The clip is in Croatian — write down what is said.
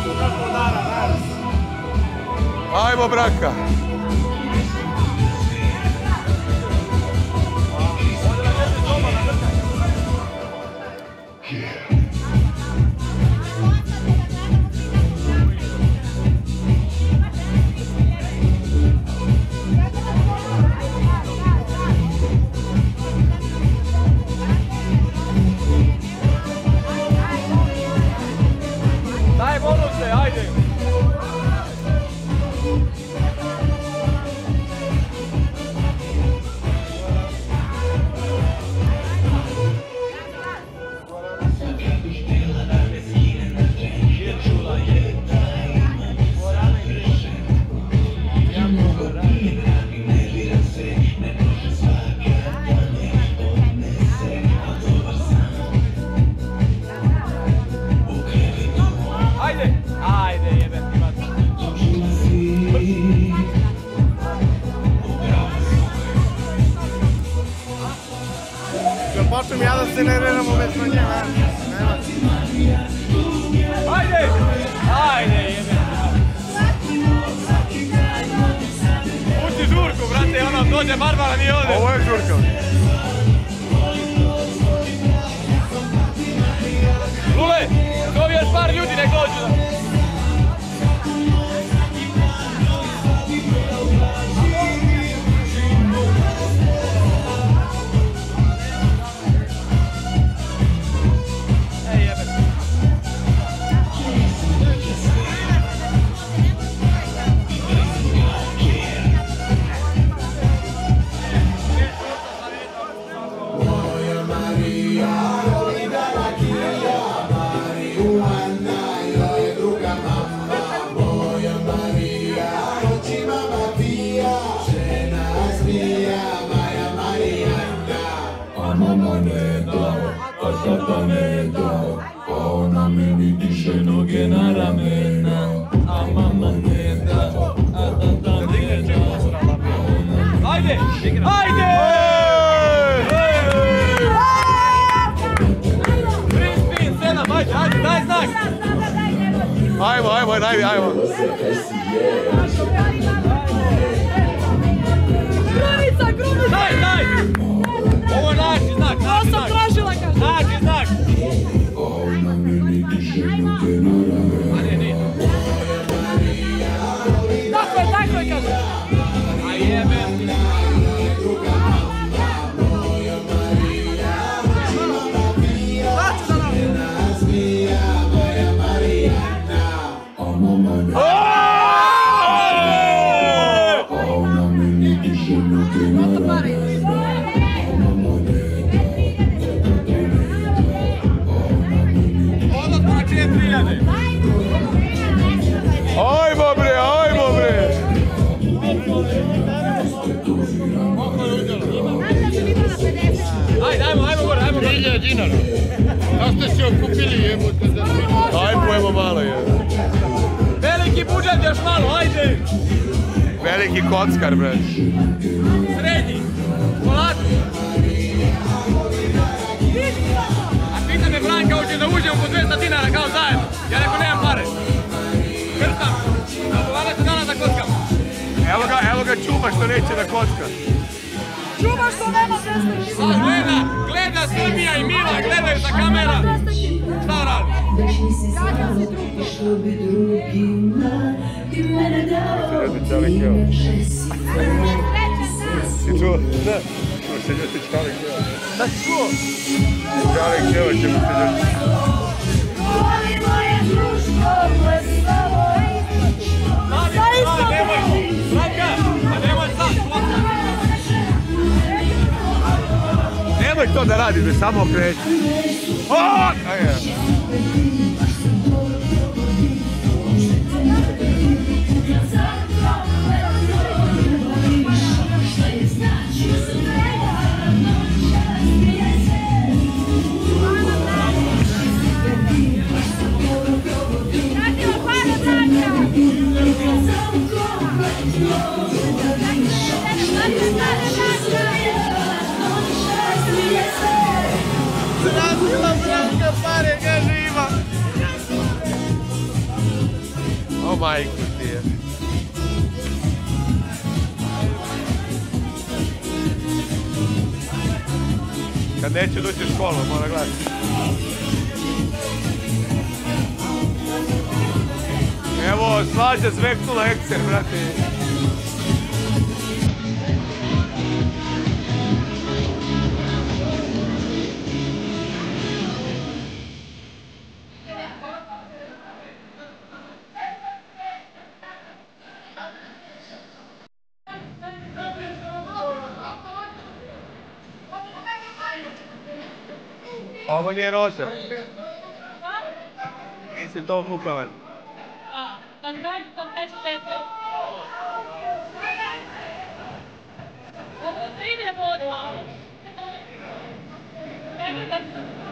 Ajmo, Branka! Daj bonuse, ajde! Počnem ja da se nerviram umjesto nje, Ajde! Ajde, jebe! Pusti žurku, brate, ono, dođe Barbara, nije ovdje. Ovo je žurka. Lule, zovi još par ljudi, nek dođu. Ona mi diže noge na ramena, a mama ne da, Ajde! Ajde! Spin, 7, ajde, ajde, daj znak! Ajmo, ajmo. Grubica! Daj! Ovo je naši znak, naši znak! Ovo sam tražila, kažem! Naši znak! ona mi diže noge na ramena. A nije. Tako je, kažem! A jebe! Ajmo bre! Ajmo gore! 3000 dinara. Kako ste se okupili, jebote za svi? Ajmo malo, je. Veliki budžet još malo, ajde! Veliki kockar, bre. Srednji! Polako! A pita me Branka, hoće da uđemo po 200 dinara kao zajedno. Ja rekao, nemam pare. Krstam. Dogovarate dana da kockam. Evo ga Čuba što neće da kocka. Čuva što nema 200 Gleda Srbija i Mila, gledaju sa kamera. Šta radi? Si čuo? Da. Se ljuti Čale Kjeva. Da si čuo? Čale Kjeva će mu se ljuti. Nemoj to da radi, da samo okreći. Zrazila Branka pare, kaže ima. O majku ti je. Kad neće doći u školu, mora gledati. Evo, Slađa zveknula ekser, brate. Ovo nije rosa. Nisi to upavan. Idemo odmah.